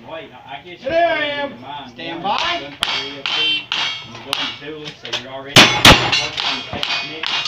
Wait, I guess There I am. Stand by. You're going to tool it, so you're already working on the technique.